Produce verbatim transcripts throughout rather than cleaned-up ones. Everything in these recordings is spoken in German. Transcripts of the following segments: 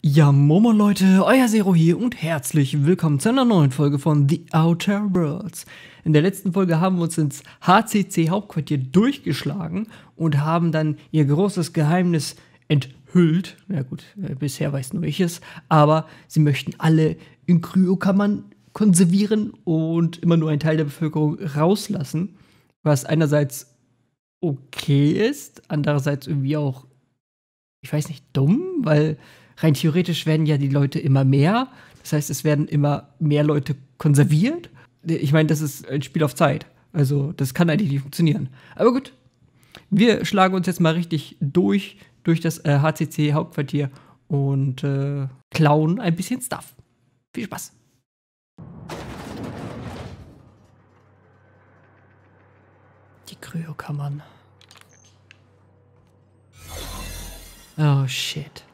Ja, Momo Leute, euer Zero hier und herzlich willkommen zu einer neuen Folge von The Outer Worlds. In der letzten Folge haben wir uns ins H C C-Hauptquartier durchgeschlagen und haben dann ihr großes Geheimnis enthüllt. Ja gut, äh, bisher weiß nur ich es, aber sie möchten alle in Kryokammern konservieren und immer nur einen Teil der Bevölkerung rauslassen, was einerseits okay ist, andererseits irgendwie auch, ich weiß nicht, dumm, weil rein theoretisch werden ja die Leute immer mehr. Das heißt, es werden immer mehr Leute konserviert. Ich meine, das ist ein Spiel auf Zeit. Also, das kann eigentlich nicht funktionieren. Aber gut, wir schlagen uns jetzt mal richtig durch, durch das äh, H C C-Hauptquartier und äh, klauen ein bisschen Stuff. Viel Spaß. Die Kryokammern. Oh, shit.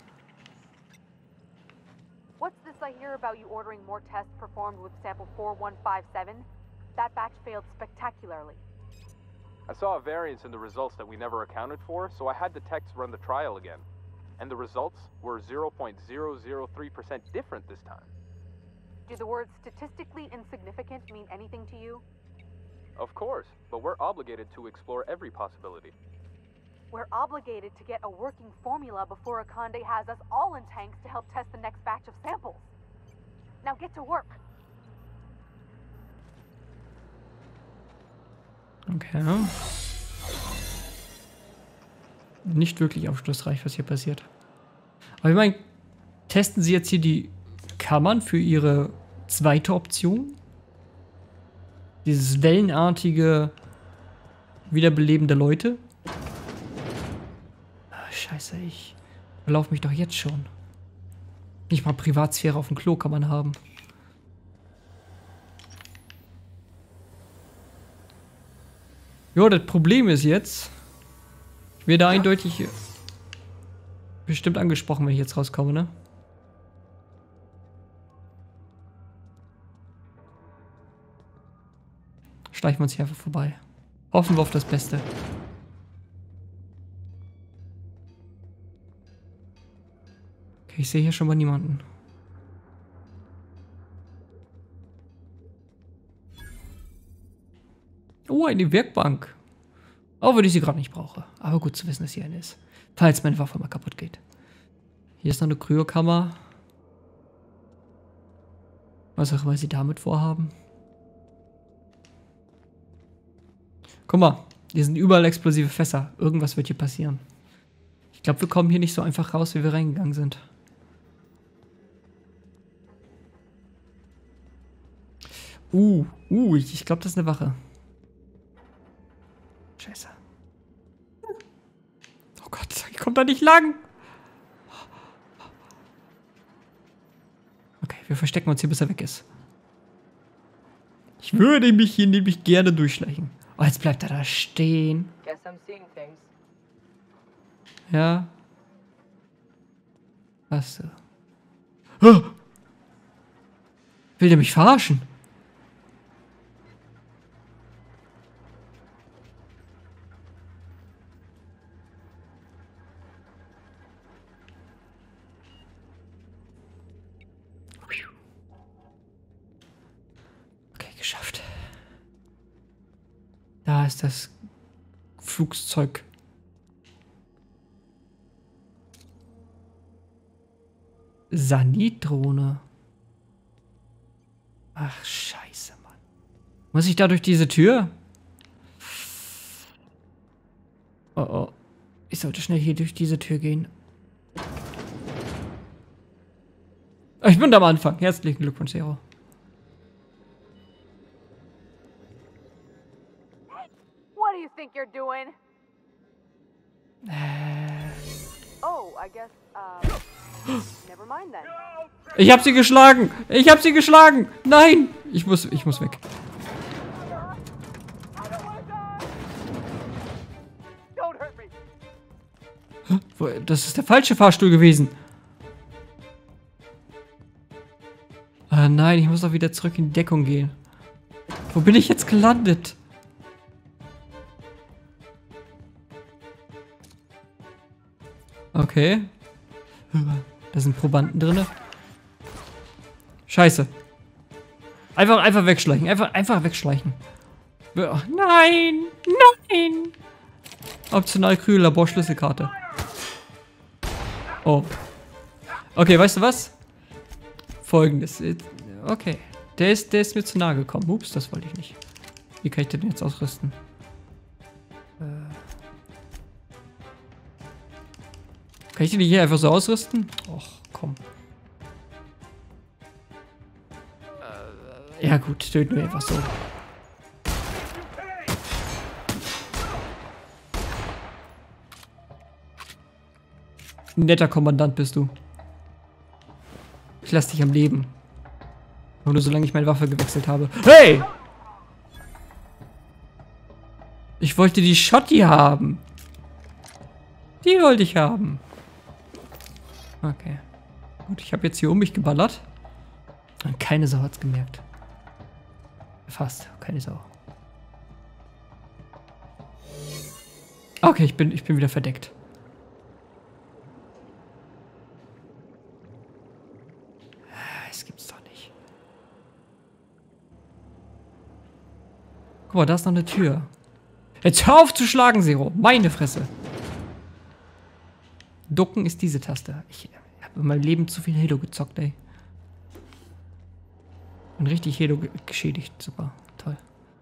What's this I hear about you ordering more tests performed with sample four one five seven? That batch failed spectacularly. I saw a variance in the results that we never accounted for, so I had the techs run the trial again. And the results were zero point zero zero three percent different this time. Do the words statistically insignificant mean anything to you? Of course, but we're obligated to explore every possibility. We're obligated to get a working formula before Akande has us all in tanks to help test the next batch of samples. Now get to work. Okay. Nicht wirklich aufschlussreich, was hier passiert. Aber ich meine, testen Sie jetzt hier die Kammern für Ihre zweite Option? Dieses wellenartige Wiederbeleben der Leute? Ah, scheiße, ich verlaufe mich doch jetzt schon. Nicht mal Privatsphäre auf dem Klo kann man haben. Jo, das Problem ist jetzt, ich werde eindeutig bestimmt angesprochen, wenn ich jetzt rauskomme, ne? Schleichen wir uns hier einfach vorbei. Hoffen wir auf das Beste. Okay, ich sehe hier schon mal niemanden. Oh, eine Werkbank. Auch wenn ich sie gerade nicht brauche. Aber gut zu wissen, dass hier eine ist. Falls meine Waffe mal kaputt geht. Hier ist noch eine Kryokammer. Was auch immer sie damit vorhaben. Guck mal, hier sind überall explosive Fässer. Irgendwas wird hier passieren. Ich glaube, wir kommen hier nicht so einfach raus, wie wir reingegangen sind. Uh, uh, ich, ich glaube, das ist eine Wache. Scheiße. Oh Gott, ich komme da nicht lang. Okay, wir verstecken uns hier, bis er weg ist. Ich würde mich hier nämlich gerne durchschleichen. Oh, jetzt bleibt er da stehen. Ja. Was so? Oh! Will der mich verarschen? Okay, geschafft. Da ist das Flugzeug. Sanitdrohne. Ach, scheiße, Mann. Muss ich da durch diese Tür? Oh, oh. Ich sollte schnell hier durch diese Tür gehen. Ich bin da am Anfang. Herzlichen Glückwunsch, Zero. What do you think you're doing? Äh. Oh, I guess, uh, never mind then. Ich hab sie geschlagen! Ich hab sie geschlagen! Nein! Ich muss, ich muss weg. Hä? Das ist der falsche Fahrstuhl gewesen. Ah nein, ich muss doch wieder zurück in die Deckung gehen. Wo bin ich jetzt gelandet? Okay. Da sind Probanden drin. Scheiße. Einfach, einfach wegschleichen. Einfach, einfach wegschleichen. Nein! Nein! Optional Krü, Laborschlüsselkarte. Oh. Okay, weißt du was? Folgendes. Okay. Der ist, der ist mir zu nahe gekommen. Ups, das wollte ich nicht. Wie kann ich den jetzt ausrüsten? Äh. Kann ich den hier einfach so ausrüsten? Och, komm. Äh, ja gut, töten wir einfach so. Ein netter Kommandant bist du. Ich lass dich am Leben. Nur solange ich meine Waffe gewechselt habe. Hey! Ich wollte die Schotti haben. Die wollte ich haben. Okay. Gut, ich habe jetzt hier um mich geballert. Und keine Sau hat's gemerkt. Fast. Keine Sau. Okay, ich bin, ich bin wieder verdeckt. Das gibt's doch nicht. Guck mal, da ist noch eine Tür. Jetzt hör auf zu schlagen, Zero. Meine Fresse. Ducken ist diese Taste. Ich habe in meinem Leben zu viel Halo gezockt, ey. Und richtig Halo ge geschädigt. Super. Toll.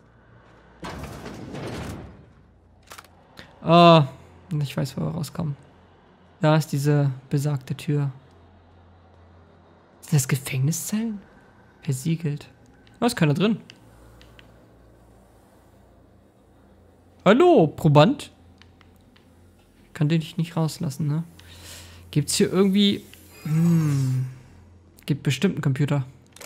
Ah, ich weiß, wo wir rauskommen. Da ist diese besagte Tür. Sind das Gefängniszellen? Versiegelt. Da ist keiner drin. Hallo, Proband? Ich kann den nicht rauslassen, ne? Gibt's hier irgendwie... Hm, gibt bestimmt einen Computer.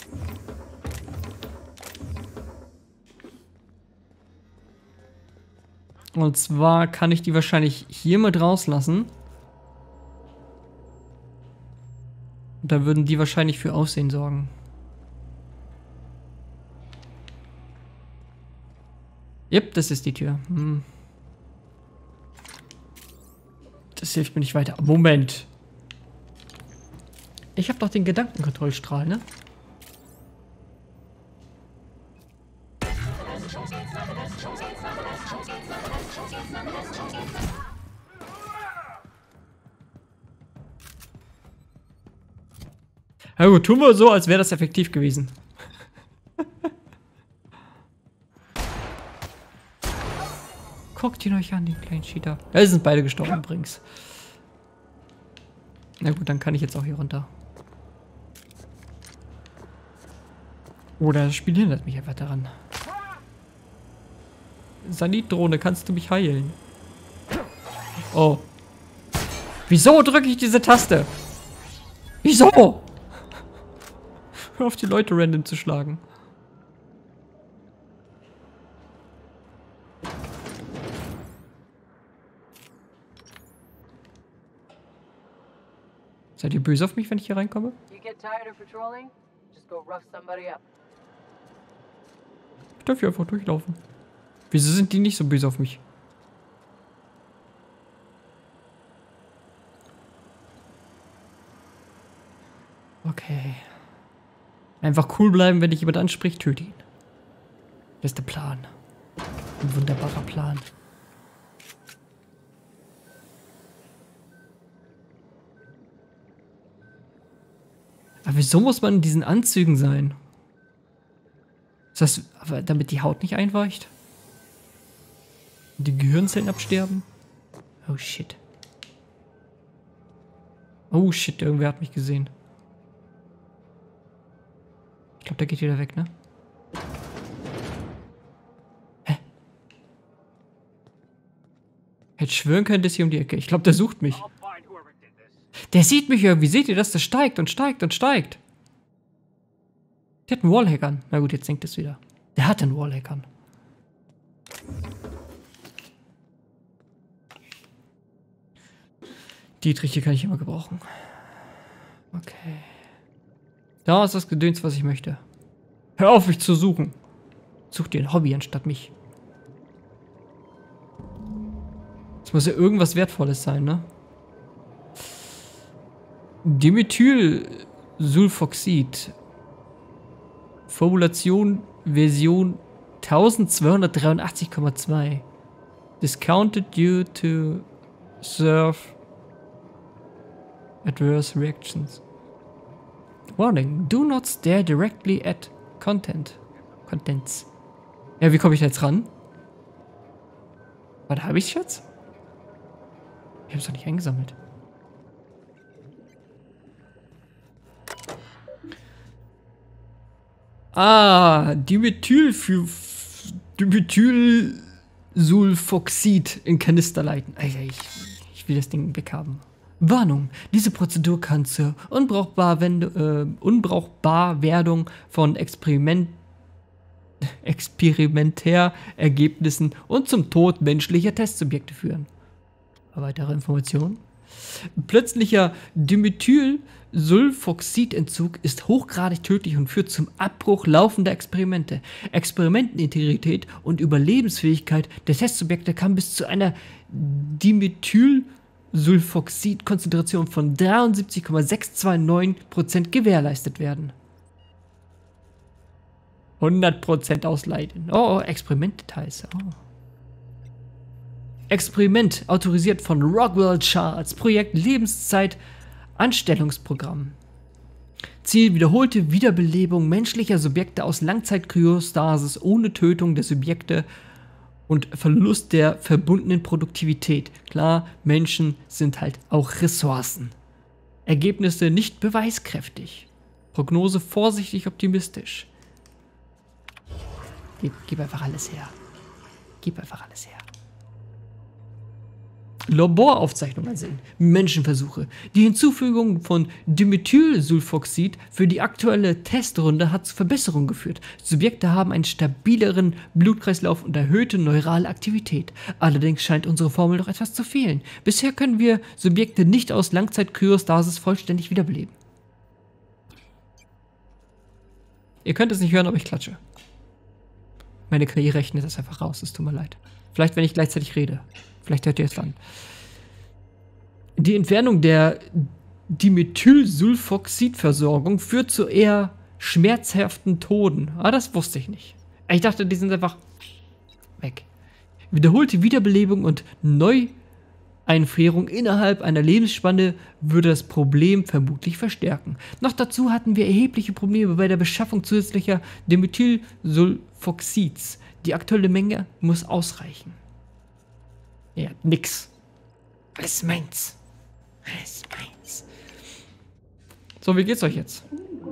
Und zwar kann ich die wahrscheinlich hier mit rauslassen. Und da würden die wahrscheinlich für Aufsehen sorgen. Yep, das ist die Tür. Hm. Das hilft mir nicht weiter. Moment. Ich habe doch den Gedankenkontrollstrahl, ne? Na gut, tun wir so, als wäre das effektiv gewesen. Guckt ihn euch an, den kleinen Cheater. Ja, sind beide gestorben übrigens. Na gut, dann kann ich jetzt auch hier runter. Oder das Spiel hindert mich einfach daran. Sanitdrohne, kannst du mich heilen? Oh. Wieso drücke ich diese Taste? Wieso? Hör auf, die Leute random zu schlagen. Seid ihr böse auf mich, wenn ich hier reinkomme? Ich darf hier einfach durchlaufen. Wieso sind die nicht so böse auf mich? Okay. Einfach cool bleiben, wenn dich jemand anspricht, töte ihn. Das ist der Plan. Ein wunderbarer Plan. Aber wieso muss man in diesen Anzügen sein? Ist das, aber damit die Haut nicht einweicht? Und die Gehirnzellen absterben? Oh shit. Oh shit, irgendwer hat mich gesehen. Ich glaube, der geht wieder weg, ne? Hä? Hätte schwören können, das hier um die Ecke. Ich glaube, der sucht mich. Der sieht mich irgendwie. Seht ihr das? Das steigt und steigt und steigt. Der hat einen Wallhackern. Na gut, jetzt sinkt es wieder. Der hat einen Wallhackern. Dietrich, hier kann ich immer gebrauchen. Okay. Da ist das Gedöns, was ich möchte. Hör auf, mich zu suchen. Such dir ein Hobby anstatt mich. Es muss ja irgendwas Wertvolles sein, ne? Dimethylsulfoxid. Formulation Version zwölfhundertdreiundachtzig Komma zwei. Discounted due to serve adverse reactions. Warning, do not stare directly at content. Contents. Ja, wie komme ich da jetzt ran? Was habe ich jetzt? Ich habe es doch nicht eingesammelt. Ah, Dimethyl für Dimethylsulfoxid in Kanister leiten. Alter, ich, ich will das Ding weghaben. Warnung, diese Prozedur kann zur Unbrauchbarwend- äh, Unbrauchbarwerdung von Experiment Experimentärergebnissen und zum Tod menschlicher Testsubjekte führen. Weitere Informationen? Plötzlicher Dimethylsulfoxidentzug ist hochgradig tödlich und führt zum Abbruch laufender Experimente. Experimentenintegrität und Überlebensfähigkeit der Testsubjekte kann bis zu einer Dimethylsulfoxid-Konzentration von dreiundsiebzig Komma sechshundertneunundzwanzig Prozent gewährleistet werden. hundert Prozent ausleiten. Oh, oh, Experimentdetails. Oh. Experiment autorisiert von Rockwell Charts. Projekt Lebenszeit Anstellungsprogramm. Ziel wiederholte Wiederbelebung menschlicher Subjekte aus Langzeit-Kryostasis ohne Tötung der Subjekte und Verlust der verbundenen Produktivität. Klar, Menschen sind halt auch Ressourcen. Ergebnisse nicht beweiskräftig. Prognose vorsichtig optimistisch. Gib, gib einfach alles her. Gib einfach alles her. Laboraufzeichnungen sehen. Menschenversuche. Die Hinzufügung von Dimethylsulfoxid für die aktuelle Testrunde hat zu Verbesserungen geführt. Subjekte haben einen stabileren Blutkreislauf und erhöhte neurale Aktivität. Allerdings scheint unsere Formel noch etwas zu fehlen. Bisher können wir Subjekte nicht aus Langzeit-Kryostasis vollständig wiederbeleben. Ihr könnt es nicht hören, aber ich klatsche. Meine K I rechnet das einfach raus, es tut mir leid. Vielleicht, wenn ich gleichzeitig rede. Vielleicht hört ihr es an. Die Entfernung der Dimethylsulfoxidversorgung führt zu eher schmerzhaften Toden. Ah, das wusste ich nicht. Ich dachte, die sind einfach weg. Wiederholte Wiederbelebung und Neueinfrierung innerhalb einer Lebensspanne würde das Problem vermutlich verstärken. Noch dazu hatten wir erhebliche Probleme bei der Beschaffung zusätzlicher Dimethylsulfoxids. Die aktuelle Menge muss ausreichen. Ja, nix. Alles meins. Alles meins. So, wie geht's euch jetzt?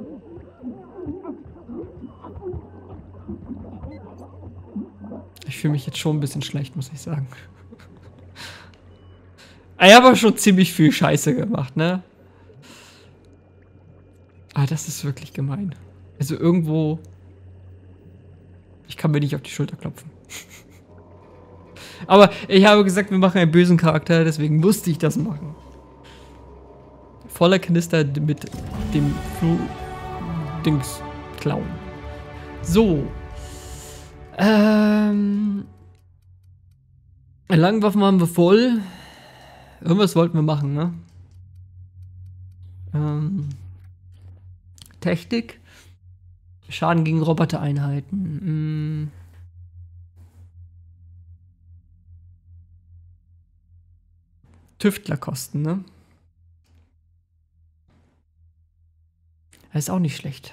Ich fühle mich jetzt schon ein bisschen schlecht, muss ich sagen. Ich habe aber schon ziemlich viel Scheiße gemacht, ne? Ah, das ist wirklich gemein. Also irgendwo... Ich kann mir nicht auf die Schulter klopfen. Aber ich habe gesagt, wir machen einen bösen Charakter, deswegen musste ich das machen. Voller Kanister mit dem Flu-Dings klauen. So. Ähm. Langwaffen haben wir voll. Irgendwas wollten wir machen, ne? Ähm. Technik. Schaden gegen Robotereinheiten. Mm. Tüftlerkosten, ne? Das ist auch nicht schlecht.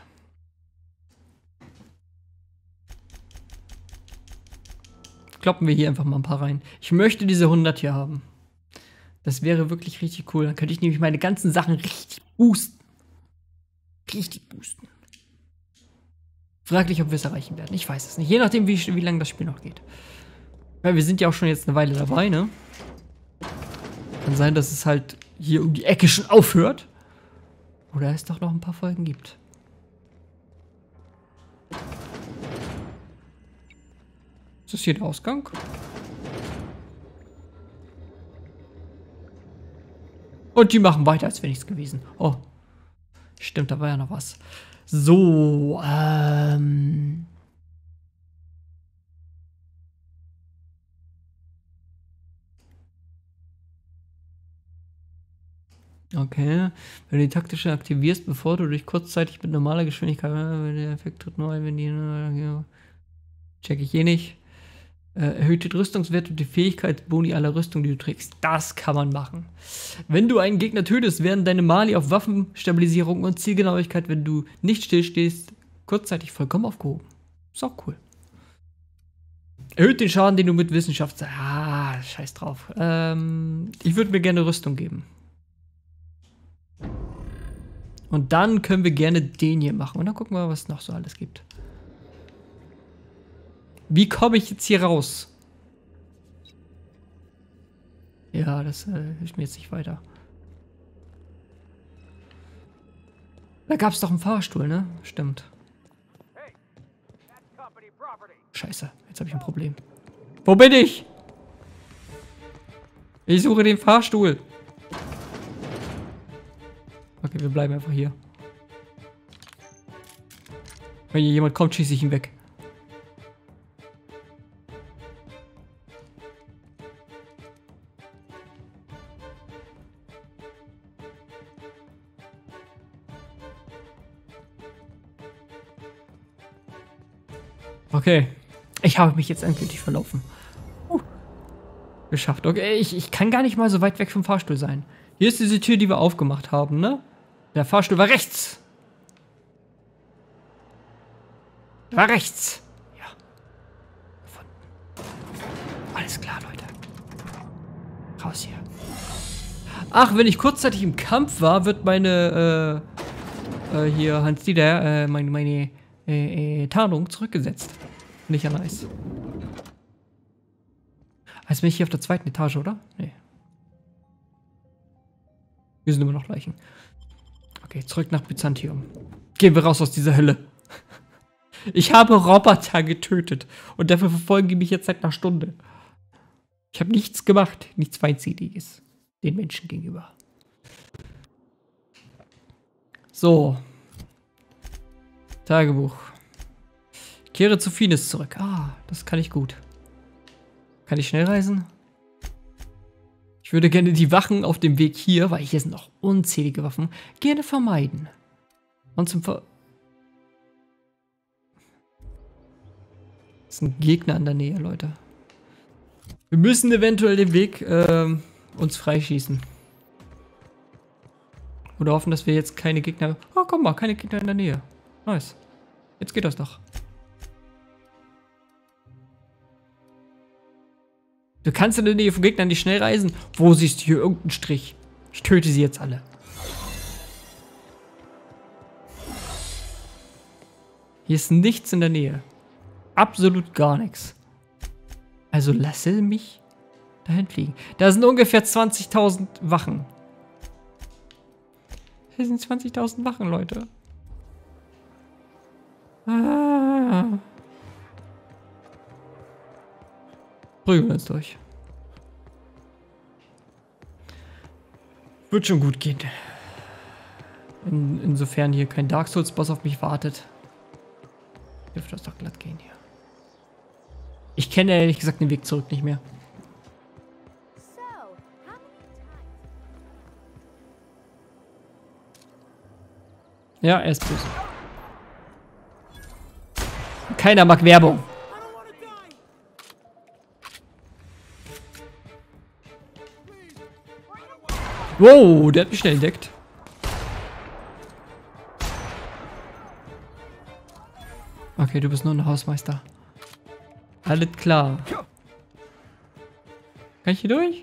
Kloppen wir hier einfach mal ein paar rein. Ich möchte diese hundert hier haben. Das wäre wirklich richtig cool. Dann könnte ich nämlich meine ganzen Sachen richtig boosten. Richtig boosten. Fraglich, ob wir es erreichen werden. Ich weiß es nicht. Je nachdem, wie, wie lange das Spiel noch geht. Weil wir sind ja auch schon jetzt eine Weile dabei, ne? Kann sein, dass es halt hier um die Ecke schon aufhört. Oder es doch noch ein paar Folgen gibt. Ist das hier der Ausgang? Und die machen weiter, als wäre nichts gewesen. Oh. Stimmt, da war ja noch was. So, ähm... Okay. Wenn du die taktische aktivierst, bevor du dich kurzzeitig mit normaler Geschwindigkeit... Wenn der Effekt tritt nur ein, wenn die... Check ich eh nicht. Äh, erhöht den Rüstungswert und die Fähigkeitsboni aller Rüstung, die du trägst. Das kann man machen. Wenn du einen Gegner tötest, werden deine Mali auf Waffenstabilisierung und Zielgenauigkeit, wenn du nicht stillstehst, kurzzeitig vollkommen aufgehoben. Ist auch cool. Erhöht den Schaden, den du mit Wissenschaft... Ah, scheiß drauf. Ähm, ich würde mir gerne Rüstung geben. Und dann können wir gerne den hier machen. Und dann gucken wir, was es noch so alles gibt. Wie komme ich jetzt hier raus? Ja, das äh, hilft mir jetzt nicht weiter. Da gab es doch einen Fahrstuhl, ne? Stimmt. Scheiße, jetzt habe ich ein Problem. Wo bin ich? Ich suche den Fahrstuhl. Okay, wir bleiben einfach hier. Wenn hier jemand kommt, schieße ich ihn weg. Okay. Ich habe mich jetzt endgültig verlaufen. Uh. Geschafft. Okay, ich, ich kann gar nicht mal so weit weg vom Fahrstuhl sein. Hier ist diese Tür, die wir aufgemacht haben, ne? Der Fahrstuhl war rechts. War rechts. Ja. Gefunden. Alles klar, Leute. Raus hier. Ach, wenn ich kurzzeitig im Kampf war, wird meine, äh, äh, hier, Hans Dieter, äh, meine, meine, äh, äh, Tarnung zurückgesetzt. Nicht ja nice. Jetzt bin ich hier auf der zweiten Etage, oder? Nee. Wir sind immer noch Leichen. Okay, zurück nach Byzantium. Gehen wir raus aus dieser Hölle. Ich habe Roboter getötet. Und dafür verfolgen die mich jetzt seit einer Stunde. Ich habe nichts gemacht. Nichts Feindseliges. Den Menschen gegenüber. So. Tagebuch. Kehre zu Finis zurück. Ah, das kann ich gut. Kann ich schnell reisen? Ich würde gerne die Wachen auf dem Weg hier, weil hier sind noch unzählige Waffen, gerne vermeiden. Und zum Ver... Das sind Gegner in der Nähe, Leute. Wir müssen eventuell den Weg äh, uns freischießen. Oder hoffen, dass wir jetzt keine Gegner... Oh, guck mal, keine Gegner in der Nähe. Nice. Jetzt geht das doch. Du kannst in der Nähe von Gegnern nicht schnell reisen. Wo siehst du hier irgendeinen Strich? Ich töte sie jetzt alle. Hier ist nichts in der Nähe. Absolut gar nichts. Also lasse mich dahin fliegen. Da sind ungefähr zwanzigtausend Wachen. Hier sind zwanzigtausend Wachen, Leute. Ah. Prügeln wir uns durch. Wird schon gut gehen. In, insofern hier kein Dark Souls Boss auf mich wartet. Dürfte das doch glatt gehen hier. Ich kenne ehrlich gesagt den Weg zurück nicht mehr. Ja, er ist böse. Keiner mag Werbung. Wow, der hat mich schnell entdeckt. Okay, du bist nur ein Hausmeister. Alles klar. Kann ich hier durch?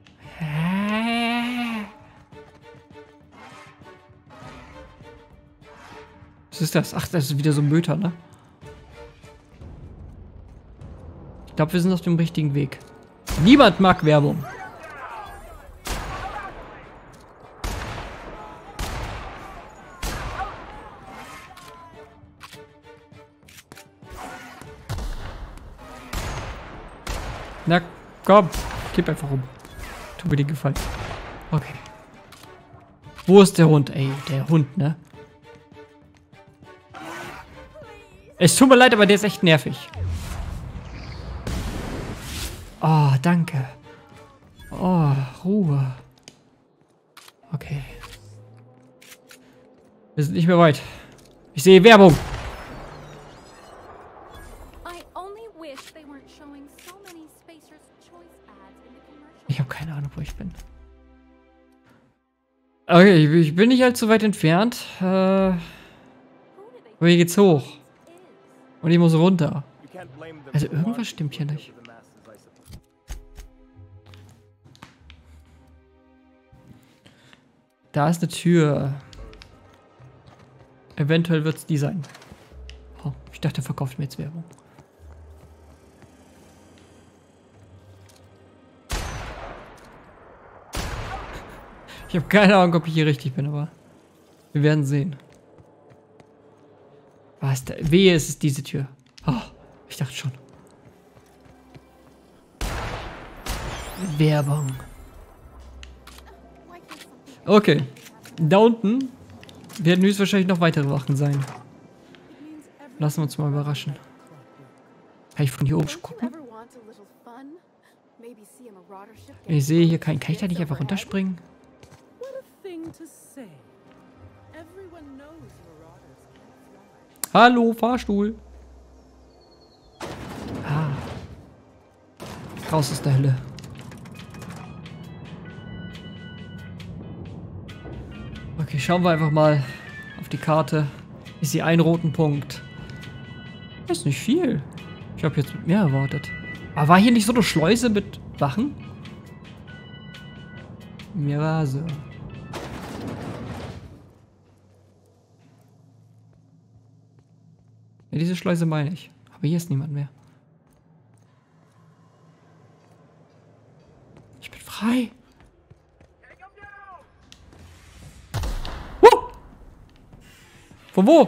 Was ist das? Ach, das ist wieder so ein Möter, ne? Ich glaube, wir sind auf dem richtigen Weg. Niemand mag Werbung. Na, komm. Kipp einfach rum. Tu mir den Gefallen. Okay. Wo ist der Hund? Ey, der Hund, ne? Es tut mir leid, aber der ist echt nervig. Oh, danke. Oh, Ruhe. Okay. Wir sind nicht mehr weit. Ich sehe Werbung. Ich habe keine Ahnung, wo ich bin. Okay, ich bin nicht allzu weit entfernt. Äh, aber hier geht's hoch. Und ich muss runter. Also irgendwas stimmt hier nicht. Da ist eine Tür. Eventuell wird es die sein. Oh, ich dachte, er verkauft mir jetzt Werbung. Ich habe keine Ahnung, ob ich hier richtig bin, aber wir werden sehen. Was da? Wehe, es ist diese Tür. Oh, ich dachte schon. Werbung. Okay. Da unten werden höchstwahrscheinlich noch weitere Wachen sein. Lassen wir uns mal überraschen. Kann ich von hier oben schon gucken? Ich sehe hier keinen. Kann ich da nicht einfach runterspringen? Hallo, Fahrstuhl. Ah. Raus aus der Hölle. Okay, schauen wir einfach mal auf die Karte. Ich sehe einen roten Punkt. Das ist nicht viel. Ich habe jetzt mehr erwartet. Aber war hier nicht so eine Schleuse mit Wachen? Mir war so. Ja, diese Schleuse meine ich. Aber hier ist niemand mehr. Ich bin frei. Huh! Von wo?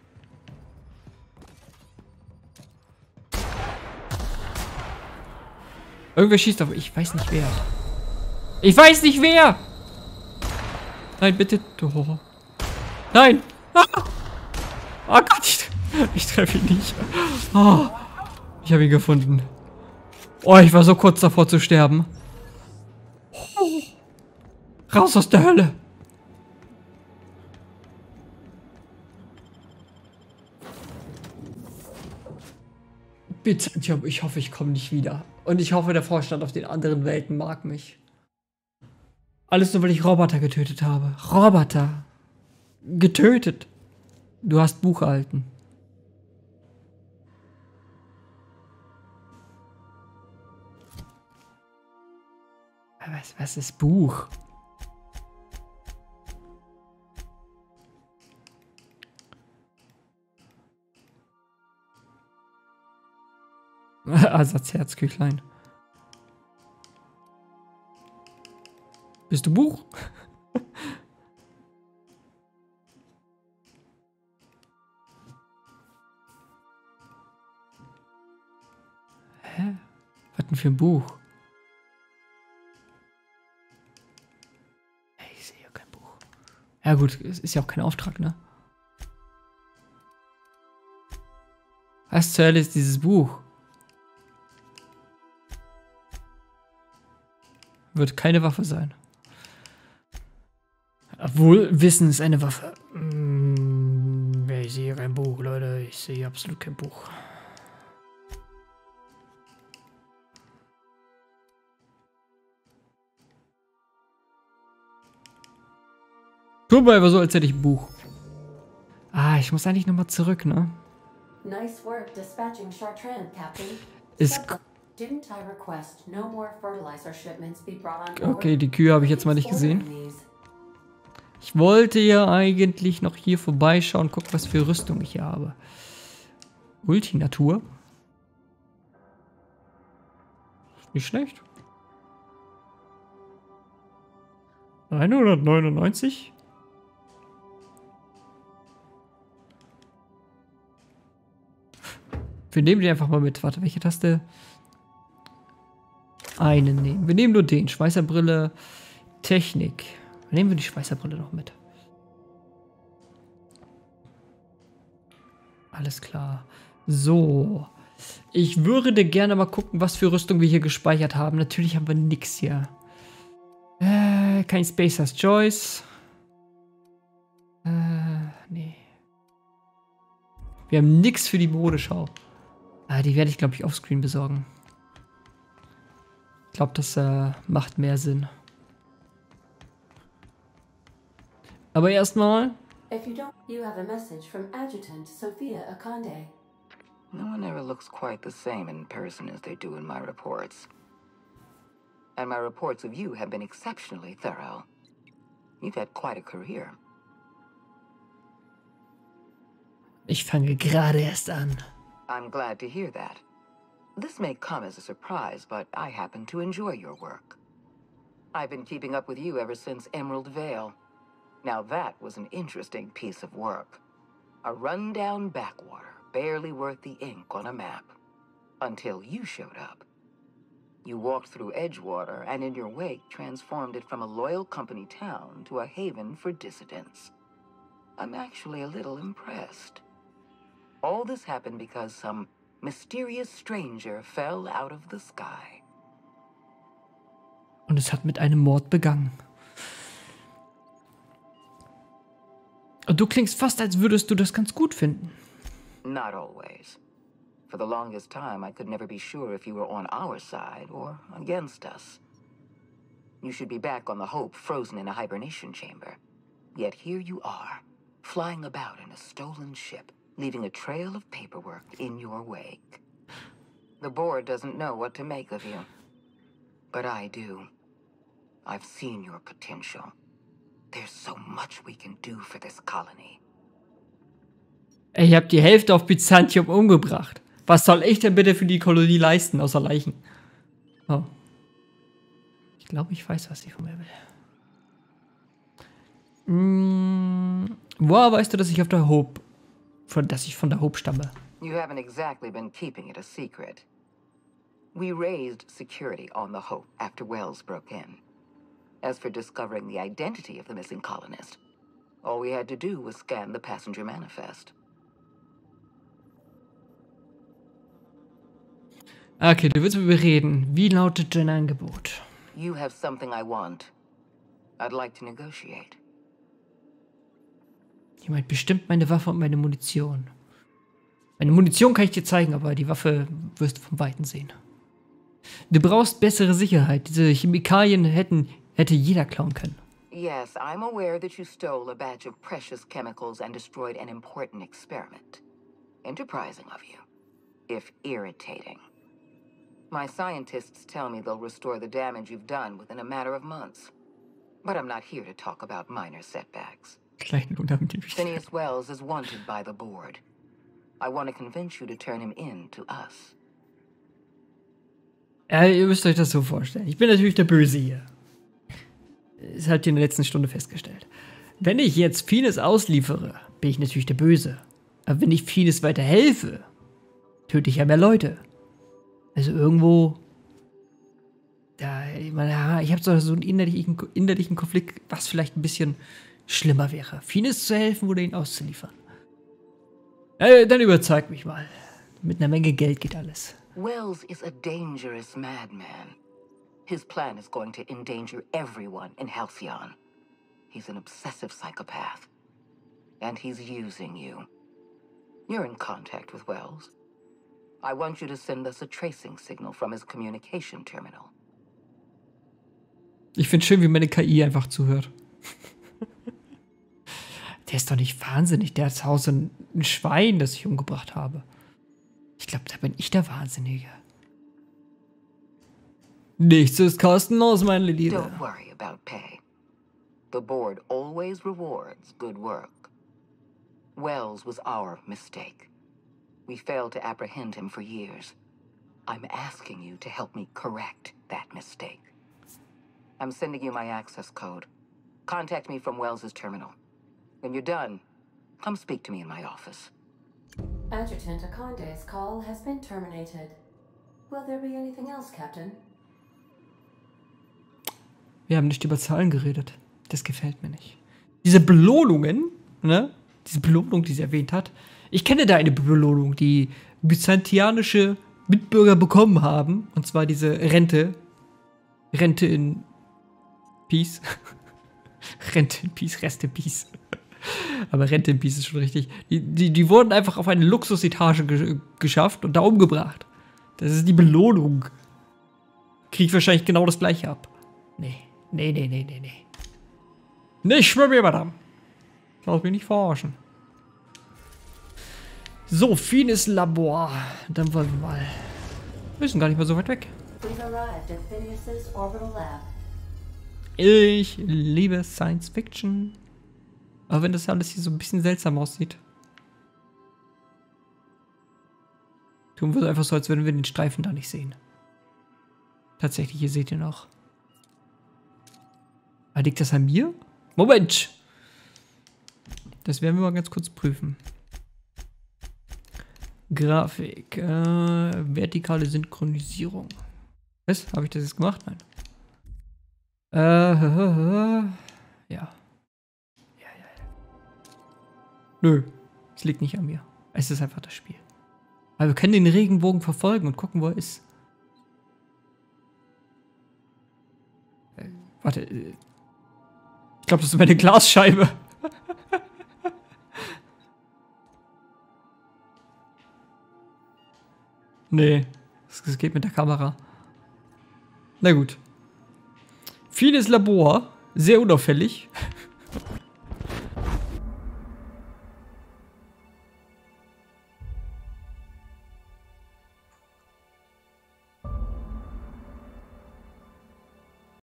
Irgendwer schießt auf... Ich weiß nicht wer. Ich weiß nicht wer! Nein, bitte. Oh. Nein! Ah! Oh Gott, ich, ich treffe ihn nicht. Oh. Ich habe ihn gefunden. Oh, ich war so kurz davor zu sterben. Oh. Raus aus der Hölle! Bitte, ich hoffe, ich komme nicht wieder. Und ich hoffe, der Vorstand auf den anderen Welten mag mich. Alles nur, weil ich Roboter getötet habe. Roboter. Getötet. Du hast Buch erhalten. Was, was ist Buch? Ersatzherzküchlein. Bist du Buch? Hä? Was denn für ein Buch? Ich sehe ja kein Buch. Ja gut, es ist ja auch kein Auftrag, ne? Was zur Hölle ist dieses Buch? Wird keine Waffe sein. Obwohl, Wissen ist eine Waffe. Hm, ich sehe kein Buch, Leute. Ich sehe absolut kein Buch. Guck mal, einfach so, als hätte ich ein Buch. Ah, ich muss eigentlich nochmal zurück, ne? Nice work dispatching Chartrand, Captain. Ist Didn't I request no more fertilizer shipments be brought on board? Okay, die Kühe habe ich jetzt mal nicht gesehen. Ich wollte ja eigentlich noch hier vorbeischauen, gucken, was für Rüstung ich hier habe. Ultinatur. Nicht schlecht. hundertneunundneunzig. Wir nehmen die einfach mal mit. Warte, welche Taste? Einen nehmen. Wir nehmen nur den. Schweißerbrille. Technik. Nehmen wir die Schweißerbrille noch mit. Alles klar. So. Ich würde gerne mal gucken, was für Rüstung wir hier gespeichert haben. Natürlich haben wir nichts hier. Äh, kein Spacer's Choice. Äh. Wir haben nichts für die Modeschau. Ah, die werde ich, glaube ich, offscreen besorgen. Ich glaube, das äh, macht mehr Sinn. Aber erstmal... If you don't, you have a message from Adjutant Sophia Akande. No one ever looks quite the same in person as they do in my reports. And my reports of you have been exceptionally thorough. You've had quite a career. Ich fange gerade erst an. I'm glad to hear that. This may come as a surprise, but I happen to enjoy your work. I've been keeping up with you ever since Emerald Vale. Now that was an interesting piece of work. A rundown backwater, barely worth the ink on a map. Until you showed up. You walked through Edgewater and in your wake transformed it from a loyal company town to a haven for dissidents. I'm actually a little impressed. All this happened because some mysterious stranger fell out of the sky. Und es hat mit einem Mord begangen. Und du klingst fast, als würdest du das ganz gut finden. Not always. For the longest time, I could never be sure if you were on our side or against us. You should be back on the Hope, frozen in a hibernation chamber. Yet here you are, flying about in a stolen ship, leaving a trail of paperwork in your wake. The board doesn't know what to make of you. But I do. I've seen your potential. There's so much we can do for this colony. Ey, ihr habt die Hälfte auf Byzantium umgebracht. Was soll ich denn bitte für die Kolonie leisten, außer Leichen? Oh. Ich glaube, ich weiß, was sie von mir will. Hm, woher weißt du, dass ich auf der Hope, von, dass ich von der Hope stamme? You haven't exactly been keeping it a secret. We raised security on the Hope after Wells broke in. As for discovering the identity of the missing colonist, all we had to do was scan the passenger manifest. Okay, du willst mit mir reden. Wie lautet dein Angebot? You have something I want. I'd like to negotiate. Ich meine bestimmt meine Waffe und meine Munition. Meine Munition kann ich dir zeigen, aber die Waffe wirst du vom Weiten sehen. Du brauchst bessere Sicherheit. Diese Chemikalien hätten, hätte jeder klauen können. Yes, I'm aware that you stole a batch of precious chemicals and destroyed an important experiment. Enterprising of you, if irritating. My scientists tell me they'll restore the damage you've done within a matter of months. But I'm not here to talk about minor setbacks. Kleine Unannehmlichkeit. Phineas Wells is wanted by the board. I want to convince you to turn him in to us. Ja, ihr müsst euch das so vorstellen. Ich bin natürlich der Böse hier. Das habt ihr in der letzten Stunde festgestellt. Wenn ich jetzt Phineas ausliefere, bin ich natürlich der Böse. Aber wenn ich Phineas weiter helfe, töte ich ja mehr Leute. Also irgendwo... Ja, ich meine, ja, ich habe so einen innerlichen, innerlichen Konflikt, was vielleicht ein bisschen schlimmer wäre. Phineas zu helfen oder ihn auszuliefern. Äh, dann überzeug mich mal. Mit einer Menge Geld geht alles. Wells is a dangerous madman. His plan is going to endanger everyone in Halcyon. He's an obsessive psychopath. And he's using you. You're in contact with Wells. I want you to send us a tracing signal from his communication terminal. Ich find's schön, wie meine K I einfach zuhört. Der ist doch nicht wahnsinnig. Der hat zu Hause ein, ein Schwein, das ich umgebracht habe. Ich glaube, da bin ich der Wahnsinnige. Nichts ist kostenlos, meine Liebe. Don't worry about pay. The board always rewards good work. Wells was our mistake. We failed to apprehend him for years. I'm asking you to help me correct that mistake. I'm sending you my access code. Contact me from Wells's terminal. When you're done, come speak to me in my office. Adjutant Akande's call has been terminated. Will there be anything else, Captain? Wir haben nicht über Zahlen geredet. Das gefällt mir nicht. Diese Belohnungen, ne? Diese Belohnung, die sie erwähnt hat. Ich kenne da eine Belohnung, die byzantianische Mitbürger bekommen haben. Und zwar diese Rente. Rente in Peace. Rente in Peace, Rest in Peace. Aber Rente in Peace ist schon richtig. Die, die, die wurden einfach auf eine Luxusetage ge geschafft und da umgebracht. Das ist die Belohnung. Krieg ich wahrscheinlich genau das gleiche ab. Nee, nee, nee, nee, nee, nee. Nicht mit mir, Madame. Ich lass mich nicht verarschen. So, Phineas Labor. Dann wollen wir mal. Wir sind gar nicht mehr so weit weg. We've arrived at Phineas's orbital lab. Ich liebe Science Fiction. Aber wenn das alles hier so ein bisschen seltsam aussieht. Tun wir es einfach so, als würden wir den Streifen da nicht sehen. Tatsächlich, hier seht ihr noch. Ah, liegt das an mir? Moment! Das werden wir mal ganz kurz prüfen. Grafik. Äh, vertikale Synchronisierung. Was? Habe ich das jetzt gemacht? Nein. Äh, ja. Ja, ja, ja. Nö, es liegt nicht an mir. Es ist einfach das Spiel. Aber wir können den Regenbogen verfolgen und gucken, wo er ist. Äh, warte. Äh, ich glaube, das ist meine Glasscheibe. Nee, das geht mit der Kamera. Na gut. Phineas Labor, sehr unauffällig.